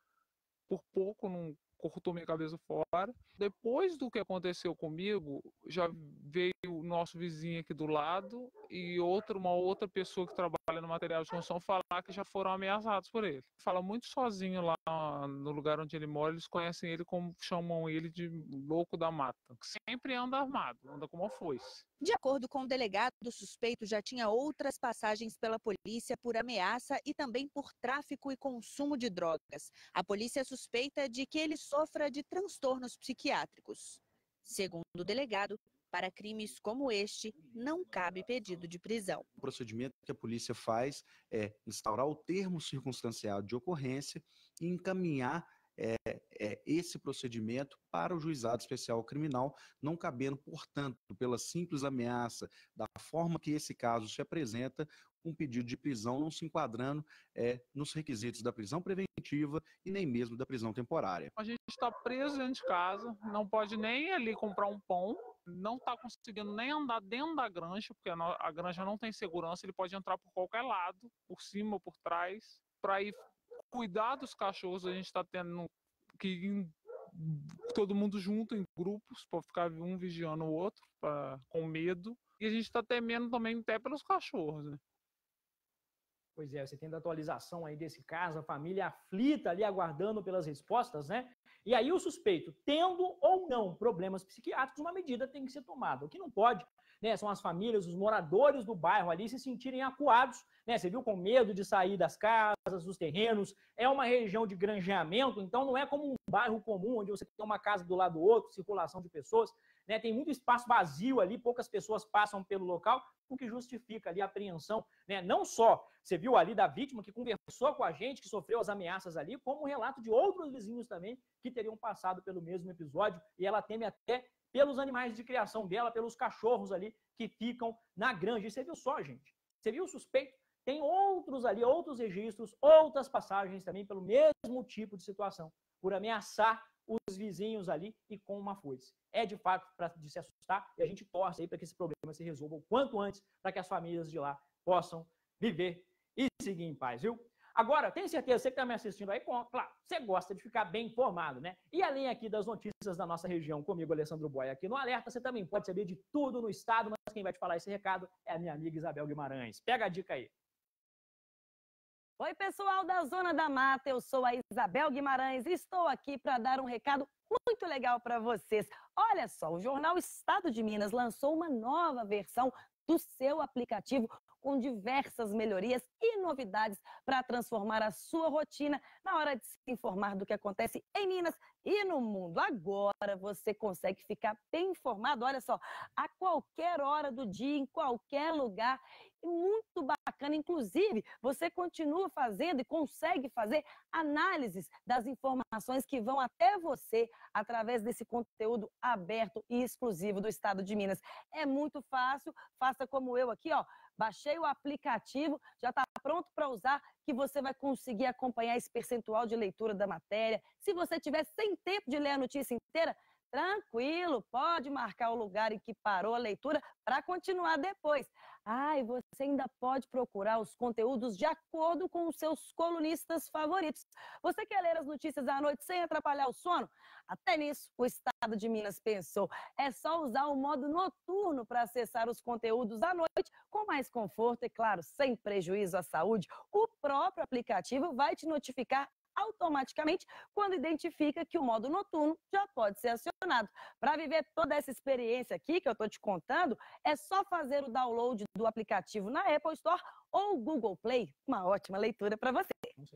Por pouco não cortou minha cabeça fora. Depois do que aconteceu comigo, já veio o nosso vizinho aqui do lado e outra, uma outra pessoa que trabalha no material de construção falar que já foram ameaçados por ele. Fala muito sozinho lá no lugar onde ele mora, eles conhecem ele como chamam ele de louco da mata. Sempre anda armado, anda com uma foice. De acordo com o delegado, o suspeito já tinha outras passagens pela polícia por ameaça e também por tráfico e consumo de drogas. A polícia suspeita de que ele sofra de transtornos psiquiátricos. Segundo o delegado, para crimes como este, não cabe pedido de prisão. O procedimento que a polícia faz é instaurar o termo circunstanciado de ocorrência e encaminhar É, é, esse procedimento para o juizado especial criminal, não cabendo, portanto, pela simples ameaça, da forma que esse caso se apresenta, um pedido de prisão não se enquadrando é, nos requisitos da prisão preventiva e nem mesmo da prisão temporária. A gente está preso dentro de casa, não pode nem ali comprar um pão, não está conseguindo nem andar dentro da granja, porque a, a granja não tem segurança, ele pode entrar por qualquer lado, por cima ou por trás, para ir cuidar dos cachorros. A gente está tendo que ir todo mundo junto em grupos para ficar um vigiando o outro, pra, com medo. E a gente está temendo também até pelos cachorros, né? Pois é, você tendo a atualização aí desse caso, a família aflita ali aguardando pelas respostas, né? E aí o suspeito, tendo ou não problemas psiquiátricos, uma medida tem que ser tomada. O que não pode, né, são as famílias, os moradores do bairro ali se sentirem acuados, né? Você viu, com medo de sair das casas, dos terrenos. É uma região de granjeamento, então não é como um bairro comum, onde você tem uma casa do lado do outro, circulação de pessoas, né? Tem muito espaço vazio ali, poucas pessoas passam pelo local, o que justifica ali a apreensão, né? Não só, você viu ali da vítima que conversou com a gente, que sofreu as ameaças ali, como um relato de outros vizinhos também que teriam passado pelo mesmo episódio, e ela teme até pelos animais de criação dela, pelos cachorros ali que ficam na granja. E você viu só, gente? Você viu o suspeito? Tem outros ali, outros registros, outras passagens também pelo mesmo tipo de situação, por ameaçar os vizinhos ali e com uma foice. É de fato para de se assustar, e a gente torce aí para que esse problema se resolva o quanto antes, para que as famílias de lá possam viver e seguir em paz, viu? Agora, tenho certeza, você que está me assistindo aí, claro, você gosta de ficar bem informado, né? E além aqui das notícias da nossa região, comigo, Alessandro Boy, aqui no Alerta, você também pode saber de tudo no estado, mas quem vai te falar esse recado é a minha amiga Isabel Guimarães. Pega a dica aí. Oi, pessoal da Zona da Mata, eu sou a Isabel Guimarães e estou aqui para dar um recado muito legal para vocês. Olha só, o jornal Estado de Minas lançou uma nova versão do seu aplicativo com diversas melhorias e novidades para transformar a sua rotina na hora de se informar do que acontece em Minas e no mundo. Agora você consegue ficar bem informado, olha só, a qualquer hora do dia, em qualquer lugar. E muito bacana, inclusive, você continua fazendo e consegue fazer análises das informações que vão até você através desse conteúdo aberto e exclusivo do Estado de Minas. É muito fácil, faça como eu aqui, ó. Baixei o aplicativo, já está pronto para usar, que você vai conseguir acompanhar esse percentual de leitura da matéria. Se você tiver sem tempo de ler a notícia inteira, tranquilo, pode marcar o lugar em que parou a leitura para continuar depois. Ah, e você ainda pode procurar os conteúdos de acordo com os seus colunistas favoritos. Você quer ler as notícias à noite sem atrapalhar o sono? Até nisso, o Estado de Minas pensou. É só usar o modo noturno para acessar os conteúdos à noite com mais conforto e, claro, sem prejuízo à saúde. O próprio aplicativo vai te notificar automaticamente quando identifica que o modo noturno já pode ser acionado. Para viver toda essa experiência aqui que eu estou te contando, é só fazer o download do aplicativo na Apple Store ou Google Play. Uma ótima leitura para você.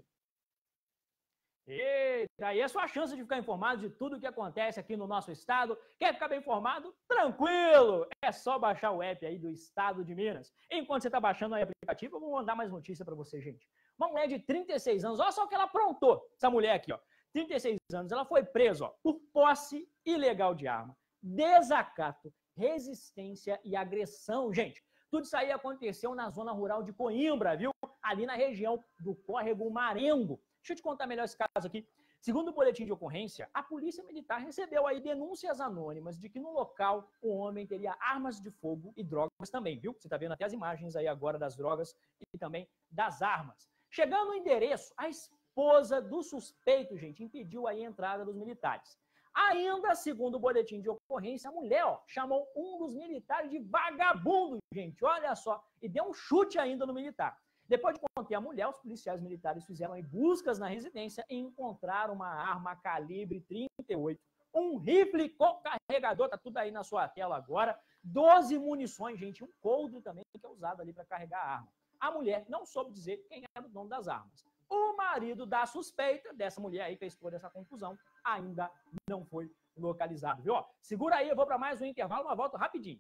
Eita, aí é a sua chance de ficar informado de tudo o que acontece aqui no nosso estado. Quer ficar bem informado? Tranquilo! É só baixar o app aí do Estado de Minas. Enquanto você está baixando o aplicativo, eu vou mandar mais notícia para você, gente. Uma mulher de trinta e seis anos, olha só o que ela aprontou, essa mulher aqui, ó. trinta e seis anos, ela foi presa, ó, por posse ilegal de arma, desacato, resistência e agressão, gente. Tudo isso aí aconteceu na zona rural de Coimbra, viu? Ali na região do Córrego Marengo. Deixa eu te contar melhor esse caso aqui. Segundo o boletim de ocorrência, a Polícia Militar recebeu aí denúncias anônimas de que no local o homem teria armas de fogo e drogas também, viu? Você tá vendo até as imagens aí agora das drogas e também das armas. Chegando no endereço, a esposa do suspeito, gente, impediu aí a entrada dos militares. Ainda, segundo o boletim de ocorrência, a mulher, ó, chamou um dos militares de vagabundo, gente, olha só, e deu um chute ainda no militar. Depois de conter a mulher, os policiais militares fizeram aí buscas na residência e encontraram uma arma calibre trinta e oito, um rifle com carregador, tá tudo aí na sua tela agora, doze munições, gente, um coldre também que é usado ali para carregar a arma. A mulher não soube dizer quem era o dono das armas. O marido da suspeita, dessa mulher aí que expôs dessa confusão, ainda não foi localizado, viu? Ó, segura aí, eu vou para mais um intervalo, uma volta rapidinho.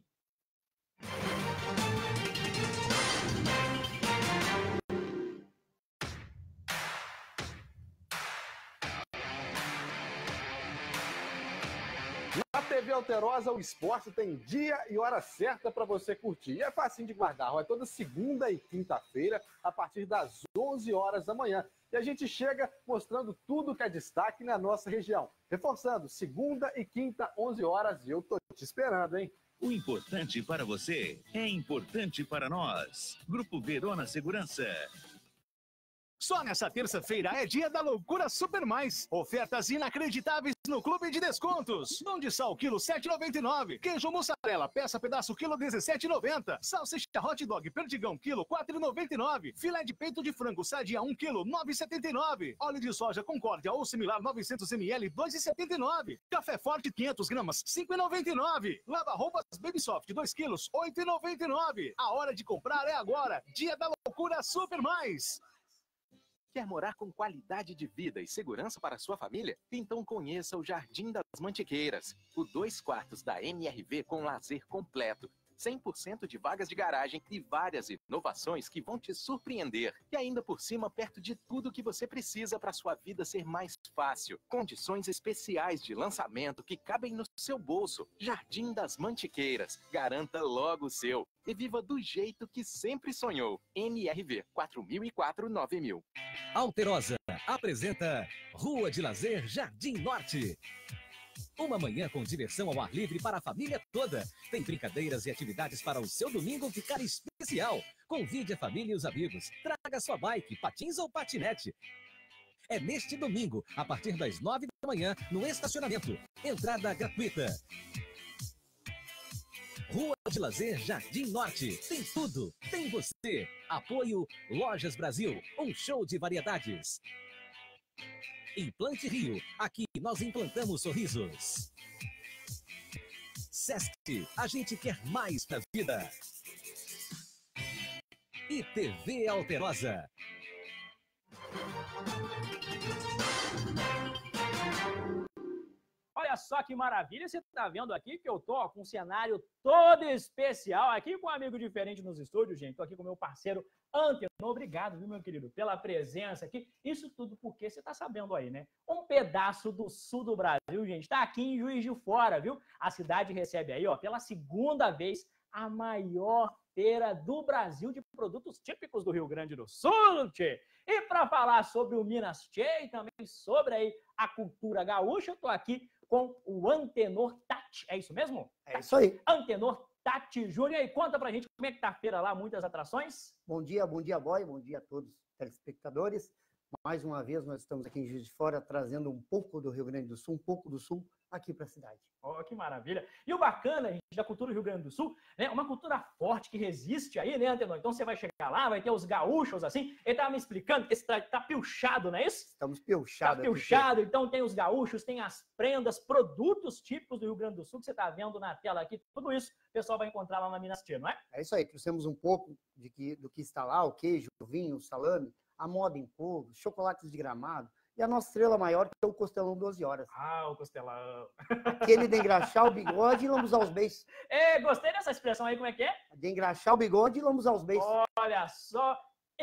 Na T V Alterosa, o esporte tem dia e hora certa para você curtir. E é facinho de guardar, é toda segunda e quinta-feira, a partir das onze horas da manhã. E a gente chega mostrando tudo que é destaque na nossa região. Reforçando, segunda e quinta, onze horas, e eu tô te esperando, hein? O importante para você é importante para nós. Grupo Verona Segurança. Só nessa terça-feira é dia da loucura Super Mais. Ofertas inacreditáveis no Clube de Descontos. Pão de sal, quilo sete reais e noventa e nove centavos. Queijo mussarela, peça pedaço, quilo dezessete reais e noventa centavos. Salsicha hot dog, perdigão, quilo quatro reais e noventa e nove centavos. Filé de peito de frango, sadia, um quilo, nove reais e setenta e nove centavos. Óleo de soja Concórdia ou similar, novecentos mililitros, dois reais e setenta e nove centavos. Café Forte, quinhentas gramas, cinco reais e noventa e nove centavos. Lava roupas Baby Soft, dois quilos, oito reais e noventa e nove centavos. A hora de comprar é agora. Dia da loucura Super Mais. Quer morar com qualidade de vida e segurança para a sua família? Então conheça o Jardim das Mantiqueiras, o dois quartos da M R V com lazer completo, cem por cento de vagas de garagem e várias inovações que vão te surpreender. E ainda por cima, perto de tudo que você precisa para sua vida ser mais fácil. Condições especiais de lançamento que cabem no seu bolso. Jardim das Mantiqueiras. Garanta logo o seu. E viva do jeito que sempre sonhou. M R V quatro mil e quatro, nove mil. Alterosa apresenta Rua de Lazer Jardim Norte. Uma manhã com diversão ao ar livre para a família toda. Tem brincadeiras e atividades para o seu domingo ficar especial. Convide a família e os amigos. Traga sua bike, patins ou patinete. É neste domingo, a partir das nove da manhã, no estacionamento. Entrada gratuita. Rua de Lazer Jardim Norte. Tem tudo, tem você. Apoio Lojas Brasil, um show de variedades. Implante Rio, aqui nós implantamos sorrisos. Sesc, a gente quer mais pra vida. E T V Alterosa. Olha só que maravilha, você tá vendo aqui que eu tô ó, com um cenário todo especial aqui com um amigo diferente nos estúdios, gente. Tô aqui com o meu parceiro Antenor. Obrigado, viu, meu querido, pela presença aqui. Isso tudo porque você tá sabendo aí, né? Um pedaço do sul do Brasil, gente, tá aqui em Juiz de Fora, viu? A cidade recebe aí, ó, pela segunda vez, a maior feira do Brasil de produtos típicos do Rio Grande do Sul, tchê. E para falar sobre o Minas Tchê e também sobre aí a cultura gaúcha, eu tô aqui com o Antenor Tati. É isso mesmo? É isso aí. Antenor Tati Júnior. E aí, conta pra gente como é que tá a feira lá, muitas atrações? Bom dia, bom dia, boy. Bom dia a todos os telespectadores. Mais uma vez, nós estamos aqui em Juiz de Fora, trazendo um pouco do Rio Grande do Sul, um pouco do Sul, aqui para a cidade. Oh, que maravilha. E o bacana, gente, da cultura do Rio Grande do Sul, né, uma cultura forte que resiste aí, né, Antenor? Então você vai chegar lá, vai ter os gaúchos, assim. Ele tava me explicando que esse tá, tá pilchado, não é isso? Estamos pilchados. Tá pilchado, então tem os gaúchos, tem as prendas, produtos típicos do Rio Grande do Sul, que você tá vendo na tela aqui. Tudo isso o pessoal vai encontrar lá na Minas Tchê, não é? É isso aí, trouxemos um pouco de que, do que está lá, o queijo, o vinho, o salame, a moda em polvo, chocolates de Gramado, e a nossa estrela maior, que é o costelão doze horas. Ah, o costelão. Aquele de engraxar o bigode e lambuzar os beijos. É, gostei dessa expressão aí, como é que é? De engraxar o bigode e lambuzar os beijos. Olha só,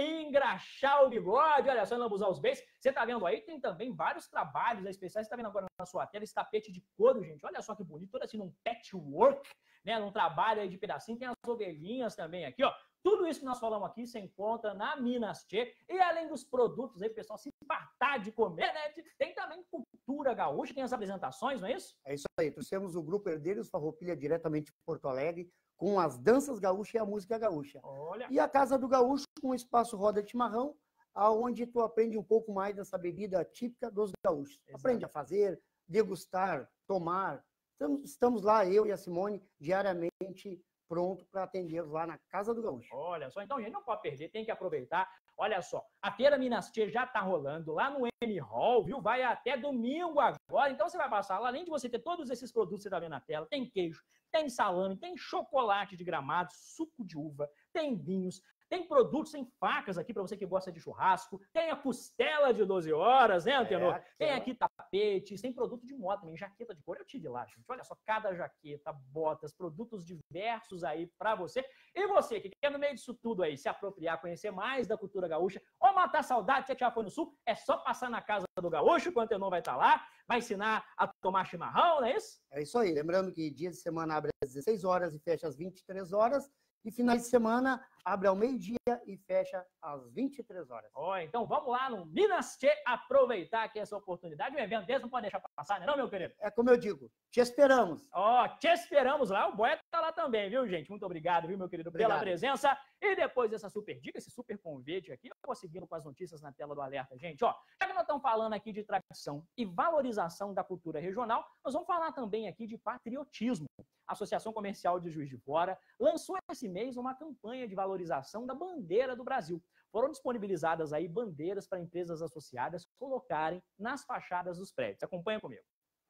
engraxar o bigode, olha só, lambuzar os beijos. Você tá vendo aí, tem também vários trabalhos especiais. Você tá vendo agora na sua tela esse tapete de couro, gente. Olha só que bonito, todo assim num patchwork, né? Num trabalho aí de pedacinho. Tem as ovelhinhas também aqui, ó. Tudo isso que nós falamos aqui se encontra na Minas Tchê. E além dos produtos aí, pessoal, se fartar de comer, né? Tem também cultura gaúcha, tem as apresentações, não é isso? É isso aí. Trouxemos o Grupo Herdeiros Farroupilha diretamente de Porto Alegre, com as danças gaúchas e a música gaúcha. Olha. E a Casa do Gaúcho, com o espaço Roda de Chimarrão, aonde tu aprende um pouco mais dessa bebida típica dos gaúchos. Exato. Aprende a fazer, degustar, tomar. Estamos, estamos lá, eu e a Simone, diariamente pronto para atendê-los lá na Casa do Gaúcho. Olha só, então, gente, não pode perder, tem que aproveitar. Olha só, a Feira Minas Tchê já está rolando lá no M Hall, viu? Vai até domingo agora. Então, você vai passar lá, além de você ter todos esses produtos que você está vendo na tela, tem queijo, tem salame, tem chocolate de Gramado, suco de uva, tem vinhos, tem produtos, tem facas aqui para você que gosta de churrasco, tem a costela de doze horas, né, Antenor? É, tem aqui tapetes, tem produto de moda também, jaqueta de couro. Eu tive lá, gente. Olha só, cada jaqueta, botas, produtos diversos aí para você. E você que quer no meio disso tudo aí se apropriar, conhecer mais da cultura gaúcha ou matar saudade, você já foi no Sul, é só passar na Casa do Gaúcho, que o Antenor vai estar lá, vai ensinar a tomar chimarrão, não é isso? É isso aí. Lembrando que dia de semana abre às dezesseis horas e fecha às vinte e três horas. E finais de semana abre ao meio-dia e fecha às vinte e três horas. Ó, oh, então vamos lá no Minas Tchê aproveitar aqui essa oportunidade. O evento desse não pode deixar passar, né, não, meu querido? É como eu digo, te esperamos. Ó, oh, te esperamos lá. O Boia tá lá também, viu, gente? Muito obrigado, viu, meu querido, obrigado. Pela presença. E depois dessa super dica, esse super convite aqui, eu vou seguindo com as notícias na tela do Alerta, gente. Ó, já que nós estamos falando aqui de tradição e valorização da cultura regional, nós vamos falar também aqui de patriotismo. A Associação Comercial de Juiz de Fora lançou esse mês uma campanha de valorização da bandeira do Brasil. Foram disponibilizadas aí bandeiras para empresas associadas colocarem nas fachadas dos prédios. Acompanha comigo.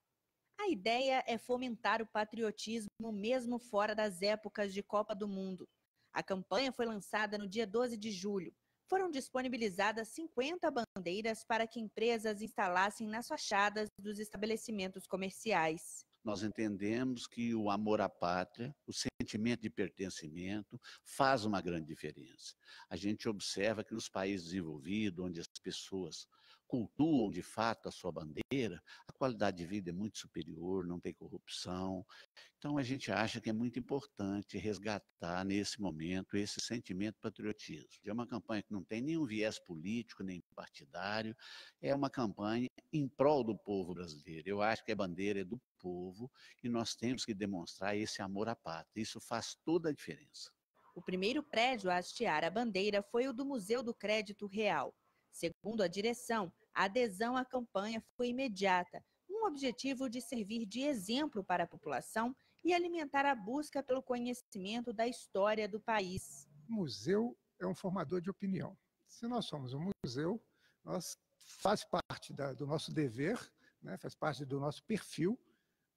A ideia é fomentar o patriotismo mesmo fora das épocas de Copa do Mundo. A campanha foi lançada no dia doze de julho. Foram disponibilizadas cinquenta bandeiras para que empresas instalassem nas fachadas dos estabelecimentos comerciais. Nós entendemos que o amor à pátria, o sentimento de pertencimento, faz uma grande diferença. A gente observa que nos países desenvolvidos, onde as pessoas cultuam de fato a sua bandeira, a qualidade de vida é muito superior, não tem corrupção. Então a gente acha que é muito importante resgatar nesse momento esse sentimento de patriotismo. É uma campanha que não tem nenhum viés político, nem partidário, é uma campanha em prol do povo brasileiro. Eu acho que a bandeira é do povo e nós temos que demonstrar esse amor à pátria. Isso faz toda a diferença. O primeiro prédio a hastear a bandeira foi o do Museu do Crédito Real. Segundo a direção, a adesão à campanha foi imediata, com o objetivo de servir de exemplo para a população e alimentar a busca pelo conhecimento da história do país. O museu é um formador de opinião. Se nós somos um museu, nós faz parte da, do nosso dever, né, faz parte do nosso perfil,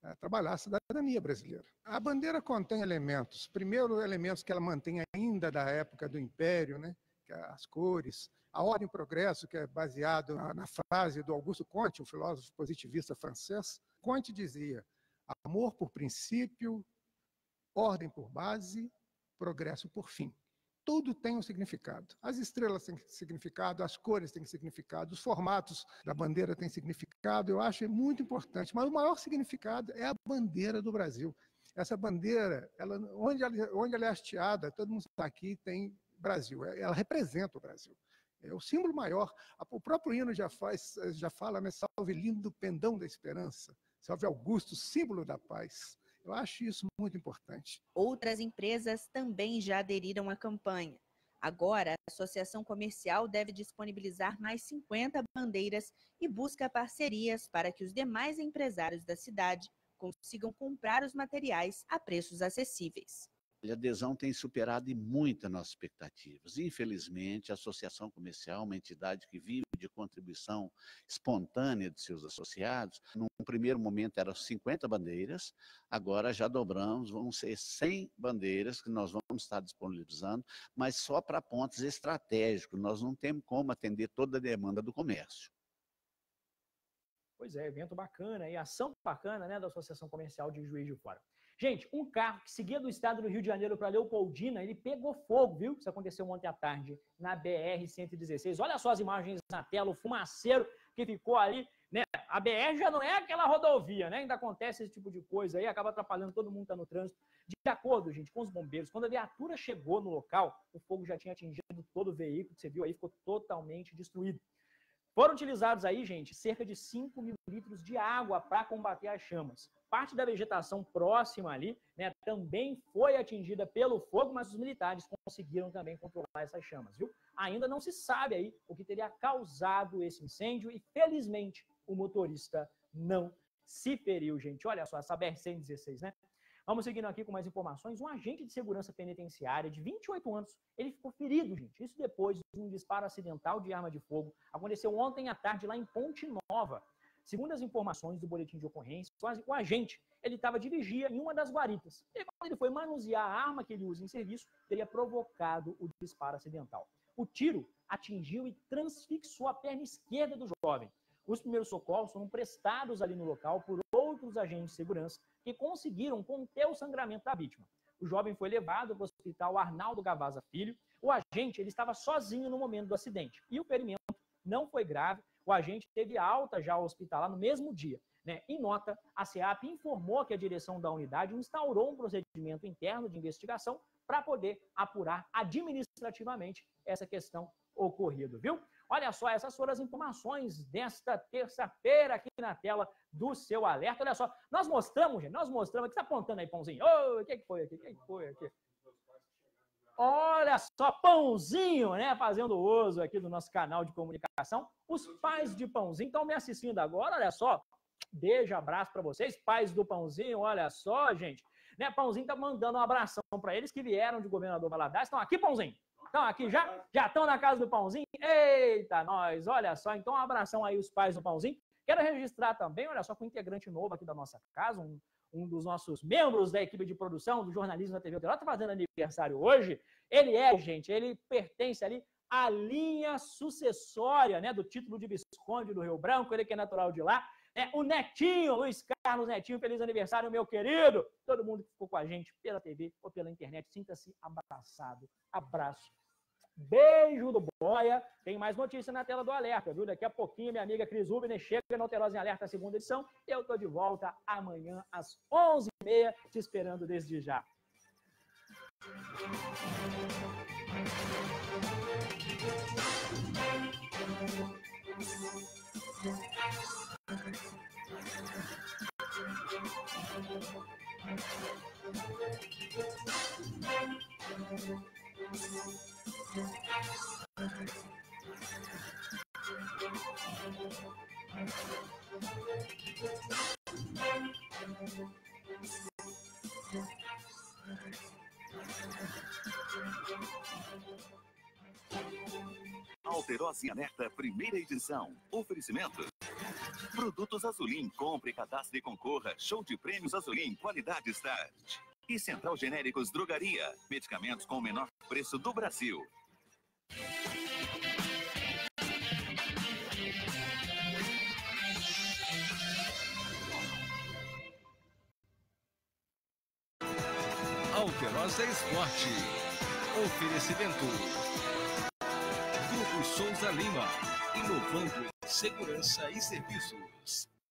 é, trabalhar a cidadania brasileira. A bandeira contém elementos, primeiro elementos que ela mantém ainda da época do Império, né, que é as cores, a ordem e progresso, que é baseado na, na frase do Augusto Comte, um filósofo positivista francês. Comte dizia: amor por princípio, ordem por base, progresso por fim. Tudo tem um significado. As estrelas têm significado, as cores têm significado, os formatos da bandeira têm significado. Eu acho muito importante. Mas o maior significado é a bandeira do Brasil. Essa bandeira, ela, onde, ela, onde ela é hasteada, todo mundo está aqui, tem Brasil. Ela representa o Brasil. É o símbolo maior. O próprio hino já, faz, já fala, né? Salve lindo pendão da esperança. Salve Augusto, símbolo da paz. Eu acho isso muito importante. Outras empresas também já aderiram à campanha. Agora, a Associação Comercial deve disponibilizar mais cinquenta bandeiras e busca parcerias para que os demais empresários da cidade consigam comprar os materiais a preços acessíveis. A adesão tem superado e muito as nossas expectativas. Infelizmente, a Associação Comercial é uma entidade que vive de contribuição espontânea de seus associados. Num primeiro momento eram cinquenta bandeiras, agora já dobramos, vão ser cem bandeiras que nós vamos estar disponibilizando, mas só para pontos estratégicos. Nós não temos como atender toda a demanda do comércio. Pois é, evento bacana e ação bacana, né, da Associação Comercial de Juiz de Fora. Gente, um carro que seguia do estado do Rio de Janeiro para Leopoldina, ele pegou fogo, viu? Isso aconteceu ontem à tarde na B R cento e dezesseis. Olha só as imagens na tela, o fumaceiro que ficou ali, né? A B R já não é aquela rodovia, né? Ainda acontece esse tipo de coisa aí, acaba atrapalhando todo mundo que está no trânsito. De acordo, gente, com os bombeiros, quando a viatura chegou no local, o fogo já tinha atingido todo o veículo, que você viu aí, ficou totalmente destruído. Foram utilizados aí, gente, cerca de cinco mil litros de água para combater as chamas. Parte da vegetação próxima ali, né, também foi atingida pelo fogo, mas os militares conseguiram também controlar essas chamas, viu? Ainda não se sabe aí o que teria causado esse incêndio e, felizmente, o motorista não se feriu, gente. Olha só, essa B R cento e dezesseis, né? Vamos seguindo aqui com mais informações. Um agente de segurança penitenciária de vinte e oito anos, ele ficou ferido, gente. Isso depois de um disparo acidental de arma de fogo. Aconteceu ontem à tarde lá em Ponte Nova. Segundo as informações do boletim de ocorrência, o agente, ele estava dirigia em uma das guaritas. E quando ele foi manusear a arma que ele usa em serviço, teria provocado o disparo acidental. O tiro atingiu e transfixou a perna esquerda do jovem. Os primeiros socorros foram prestados ali no local por outros agentes de segurança que conseguiram conter o sangramento da vítima. O jovem foi levado para o hospital Arnaldo Gavaza Filho. O agente ele estava sozinho no momento do acidente e o ferimento não foi grave. O agente teve alta já ao hospitalar no mesmo dia. Né? Em nota, a SEAP informou que a direção da unidade instaurou um procedimento interno de investigação para poder apurar administrativamente essa questão ocorrida, viu? Olha só, essas foram as informações desta terça-feira aqui na tela do seu alerta. Olha só, nós mostramos, gente, nós mostramos. O que você está apontando aí, Pãozinho? Ô, o que foi aqui? O que foi aqui? Olha só, Pãozinho, né? Fazendo uso aqui do nosso canal de comunicação. Os pais de Pãozinho estão me assistindo agora, olha só. Beijo, abraço para vocês, pais do Pãozinho, olha só, gente. Né, Pãozinho tá mandando um abração para eles que vieram de Governador Valadares. Estão aqui, Pãozinho? Estão aqui já? Já estão na casa do Pãozinho? Eita, nós, olha só. Então, um abração aí os pais do Pãozinho. Quero registrar também, olha só, com um integrante novo aqui da nossa casa, um, um dos nossos membros da equipe de produção do jornalismo da T V Alterosa, está fazendo aniversário hoje. Ele é, gente, ele pertence ali à linha sucessória, né, do título de Visconde do Rio Branco, ele que é natural de lá. É, o Netinho, Luiz Carlos Netinho, feliz aniversário, meu querido. Todo mundo que ficou com a gente pela T V ou pela internet, sinta-se abraçado. Abraço. Beijo do Boia. Tem mais notícia na tela do Alerta, viu? Daqui a pouquinho, minha amiga Cris Rubner chega no Alterosa em Alerta, segunda edição. Eu tô de volta amanhã às onze e meia, te esperando desde já. Alterosa em Alerta, primeira edição. Oferecimento. Produtos Azulim, compre, cadastre e concorra. Show de prêmios Azulim, qualidade Start. E Central Genéricos Drogaria, medicamentos com o menor preço do Brasil. Alterosa Esporte. Oferecimento. Grupo Souza Lima. Inovando em segurança e serviços.